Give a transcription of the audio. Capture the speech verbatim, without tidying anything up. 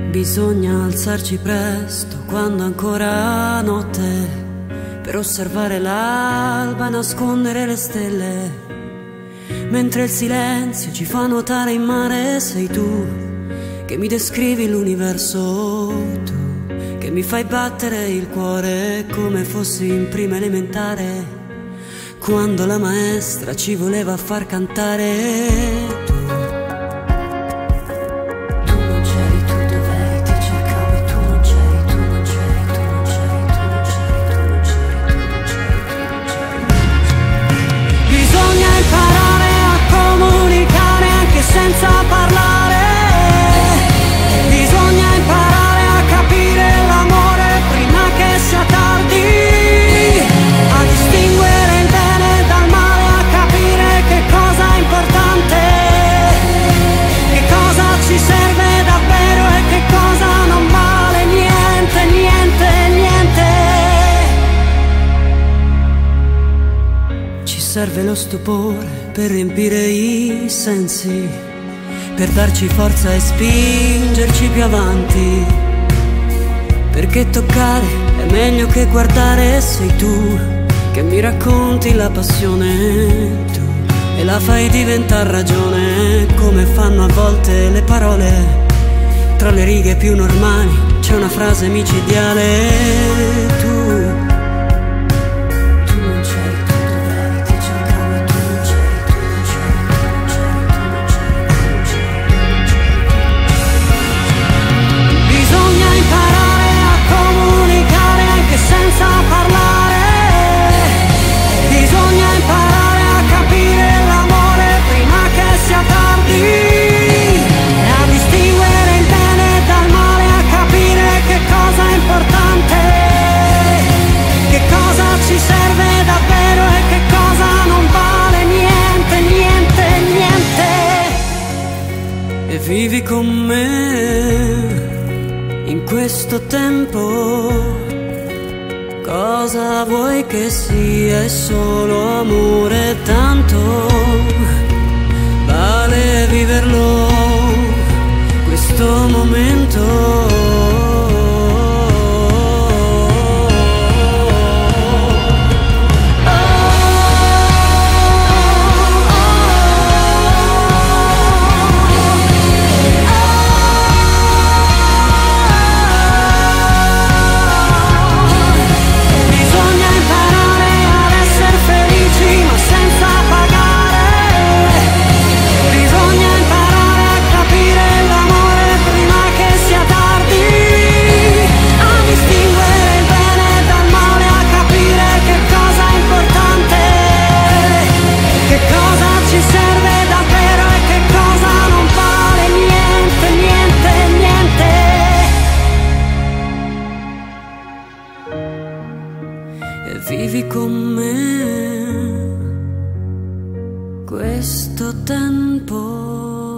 Bisogna alzarci presto quando ancora notte, per osservare l'alba e nascondere le stelle. Mentre il silenzio ci fa nuotare in mare, sei tu che mi descrivi l'universo, tu che mi fai battere il cuore come fossi in prima elementare, quando la maestra ci voleva far cantare. Senza parlare, bisogna imparare a capire l'amore prima che sia tardi, a distinguere il bene dal male, a capire che cosa è importante, che cosa ci serve davvero e che cosa non vale niente, niente, niente. Ci serve lo stupore per riempire i sensi, per darci forza e spingerci più avanti, perché toccare è meglio che guardare. Sei tu che mi racconti la passione, tu e la fai diventare ragione, come fanno a volte le parole. Tra le righe più normali c'è una frase micidiale. Tu senza parlare, bisogna imparare a capire l'amore prima che sia tardi, a distinguere il bene dal male, a capire che cosa è importante, che cosa ci serve davvero e che cosa non vale niente, niente, niente. E vivi con me in questo tempo. Cosa vuoi che sia? È solo amore, tanto vale viverlo questo momento. Vivi con me questo tempo.